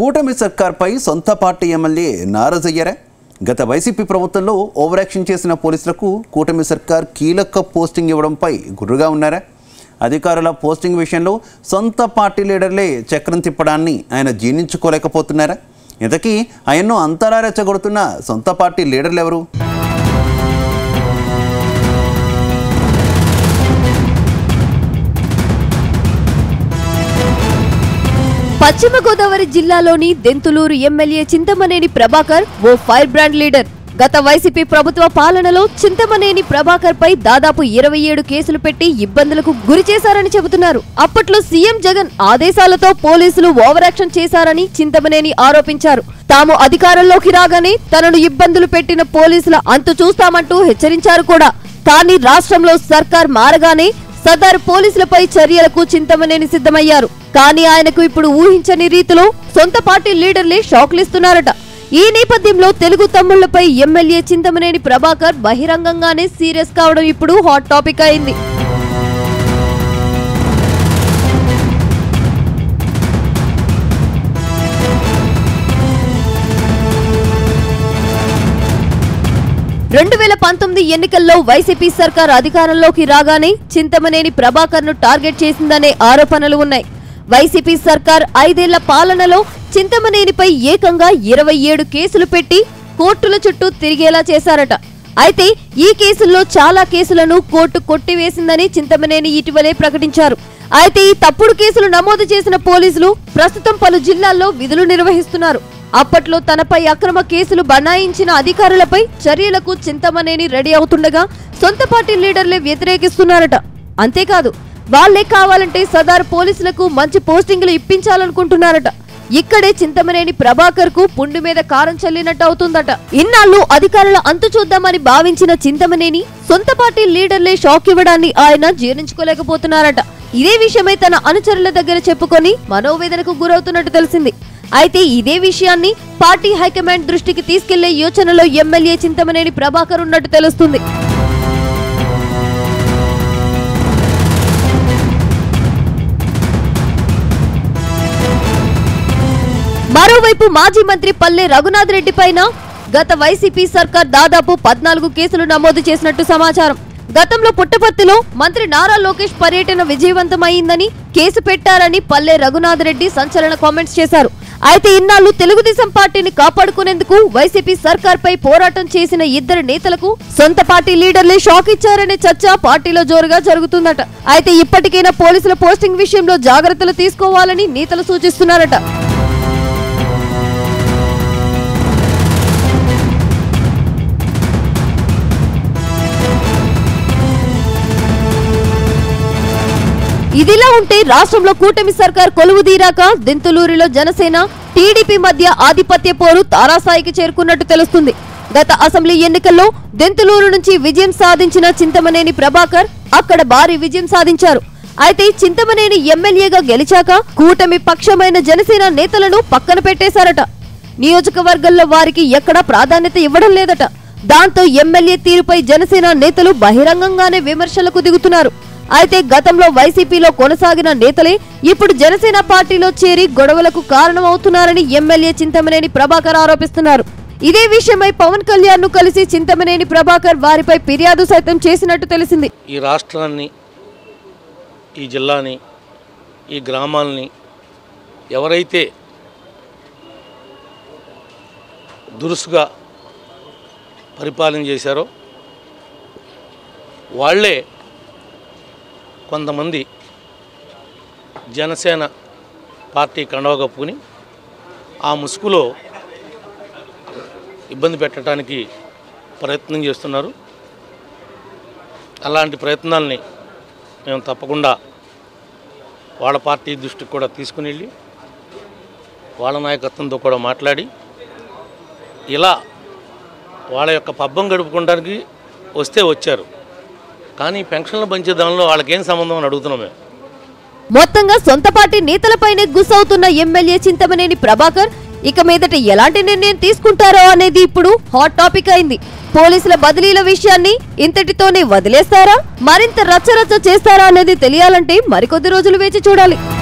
కూటమి సర్కార్పై సొంత party MLA నారాజయ్యారా? గత వైసీపీ ప్రభుత్వంలో ఓవర్ యాక్షన్ చేసిన పోలీసులకు కూటమి సర్కార్ కీలక పోస్టింగ్ ఇవ్వడంపై గుర్రుగా ఉన్నారా? అధికారుల పోస్టింగ్ విషయంలో సొంత పార్టీ లీడర్లే చక్రం తిప్పడాన్ని ఆయన జీర్ణించుకోలేకపోతున్నారా? ఇంతకీ ఆయన్ను అంతలా రెచ్చగొడుతున్న సొంత పార్టీ లీడర్లు ఎవరు? పశ్చిమ గోదావరి జిల్లాలోని దెంతులూరు ఎమ్మెల్యే చింతమనేని ప్రభాకర్ ఓ ఫైర్ బ్రాండ్ లీడర్. గత వైసీపీ ప్రభుత్వ పాలనలో చింతమనేని ప్రభాకర్ పై దాదాపు 27 కేసులు పెట్టి ఇబ్బందులకు గురి చేశారని చెబుతున్నారు. అప్పట్లో సీఎం జగన్ ఆదేశాలతో పోలీసులు ఓవర్ యాక్షన్ చేశారని చింతమనేని ఆరోపించారు. తాము అధికారంలోకి రాగానే తనను ఇబ్బందులు పెట్టిన పోలీసుల అంతు చూస్తామంటూ హెచ్చరించారు కూడా. కానీ రాష్ట్రంలో సర్కార్ మారగానే సదరు పోలీసులపై చర్యలకు చింతమనేని సిద్ధమయ్యారు. కానీ ఆయనకు ఇప్పుడు ఊహించని రీతిలో సొంత పార్టీ లీడర్లే షాక్లిస్తున్నారట. ఈ నేపథ్యంలో తెలుగు తమ్ముళ్లపై ఎమ్మెల్యే చింతమనేని ప్రభాకర్ బహిరంగంగానే సీరియస్ కావడం ఇప్పుడు హాట్ టాపిక్ అయింది. రెండు 2019 ఎన్నికల్లో వైసీపీ సర్కార్ అధికారంలోకి రాగానే చింతమనేని ప్రభాకర్ ను టార్గెట్ చేసిందనే ఆరోపణలు ఉన్నాయి. వైసీపీ సర్కార్ 5 ఏళ్ల పాలనలో చింతమనేనిపై ఏకంగా 27 కేసులు పెట్టి కోర్టుల చుట్టూ తిరిగేలా చేశారట. అయితే ఈ కేసుల్లో చాలా కేసులను కోర్టు కొట్టివేసిందని చింతమనేని ఇటీవలే ప్రకటించారు. అయితే ఈ తప్పుడు కేసులు నమోదు చేసిన పోలీసులు ప్రస్తుతం పలు జిల్లాల్లో విధులు నిర్వహిస్తున్నారు. అప్పట్లో తనపై అక్రమ కేసులు బనాయించిన అధికారులపై చర్యలకు చింతమనేని రెడీ అవుతుండగా సొంత పార్టీ లీడర్లే వ్యతిరేకిస్తున్నారట. అంతేకాదు వాళ్లే కావాలంటే సదరు పోలీసులకు మంచి పోస్టింగులు ఇప్పించాలనుకుంటున్నారట. ఇక్కడే చింతమనేని ప్రభాకర్ కు పుండు మీద కారం చల్లినట్టు అవుతుందట. ఇన్నాళ్లు అధికారుల అంతు చూద్దామని భావించిన చింతమనేని సొంత పార్టీ లీడర్లే షాక్ ఇవ్వడాన్ని ఆయన జీర్ణించుకోలేకపోతున్నారట. ఇదే విషయమై తన అనుచరుల దగ్గర చెప్పుకొని మనోవేదనకు గురవుతున్నట్టు తెలిసింది. అయితే ఇదే విషయాన్ని పార్టీ హైకమాండ్ దృష్టికి తీసుకెళ్లే యోచనలో ఎమ్మెల్యే చింతమనేని ప్రభాకర్ ఉన్నట్టు తెలుస్తుంది. మరోవైపు మాజీ మంత్రి పల్లె రఘునాథ్ రెడ్డి పైన గత వైసీపీ సర్కార్ దాదాపు 14 కేసులు నమోదు చేసినట్టు సమాచారం. గతంలో పుట్టపర్తిలో మంత్రి నారా లోకేష్ పర్యటన విజయవంతమైందని కేసు పెట్టారని పల్లె రఘునాథ్ రెడ్డి సంచలన కామెంట్స్ చేశారు. అయితే ఇన్నాళ్లు తెలుగుదేశం పార్టీని కాపాడుకునేందుకు వైసీపీ సర్కార్ పై పోరాటం చేసిన 2 నేతలకు సొంత పార్టీ లీడర్లే షాక్ ఇచ్చారనే చర్చ పార్టీలో జోరుగా జరుగుతుందట. అయితే ఇప్పటికైనా పోలీసుల పోస్టింగ్ విషయంలో జాగ్రత్తలు తీసుకోవాలని నేతలు సూచిస్తున్నారట. ఇదిలా ఉంటే రాష్ట్రంలో కూటమి సర్కార్ కొలువుదీరాక దెంతులూరులో జనసేన టీడీపీ మధ్య ఆధిపత్య పోరు తారాస్థాయికి చేరుకున్నట్టు తెలుస్తుంది. గత అసెంబ్లీ ఎన్నికల్లో దెంతులూరు నుంచి విజయం సాధించిన చింతమనేని ప్రభాకర్ అక్కడ భారీ విజయం సాధించారు. అయితే చింతమనేని ఎమ్మెల్యేగా గెలిచాక కూటమి పక్షమైన జనసేన నేతలను పక్కన పెట్టేశారట. నియోజకవర్గంలో వారికి ఎక్కడా ప్రాధాన్యత ఇవ్వడం లేదట. దాంతో ఎమ్మెల్యే తీరుపై జనసేన నేతలు బహిరంగంగానే విమర్శలకు దిగుతున్నారు. అయితే గతంలో వైసీపీలో కొనసాగిన నేతలే ఇప్పుడు జనసేన పార్టీలో చేరి గొడవలకు కారణమవుతున్నారని ఎమ్మెల్యే చింతమనేని ప్రభాకర్ ఆరోపిస్తున్నారు. ఇదే విషయమై పవన్ కళ్యాణ్ ను కలిసి చింతమనేని ప్రభాకర్ వారిపై ఫిర్యాదు సైతం చేసినట్టు తెలిసింది. ఈ రాష్ట్రాన్ని, ఈ జిల్లాని, ఈ గ్రామాలని ఎవరైతే దురుసుగా పరిపాలన చేశారో వాళ్లే కొంతమంది జనసేన పార్టీ కండవ కప్పుకుని ఆ ముసుగులో ఇబ్బంది పెట్టడానికి ప్రయత్నం చేస్తున్నారు. అలాంటి ప్రయత్నాల్ని మేము తప్పకుండా వాళ్ళ పార్టీ దృష్టికి కూడా తీసుకుని వెళ్ళి వాళ్ళ నాయకత్వంతో కూడా మాట్లాడి ఇలా వాళ్ళ యొక్క పబ్బం గడుపుకోవడానికి వస్తే వచ్చారు, కానీ పెన్షన్లు పంచే దానిలో వాళ్ళకేం సంబంధం అని అడుగుతున్నాం మేము. మొత్తంగా సొంత పార్టీ నేతలపైనే గుసవుతున్న ఎమ్మెల్యే చింతమనేని ప్రభాకర్ ఇక మీదట ఎలాంటి నిర్ణయం తీసుకుంటారో అనేది ఇప్పుడు హాట్ టాపిక్ అయింది. పోలీసుల బదిలీల విషయాన్ని ఇంతటితోనే వదిలేస్తారా, మరింత రచ్చరచ్చ చేస్తారా అనేది తెలియాలంటే మరికొద్ది రోజులు వేచి చూడాలి.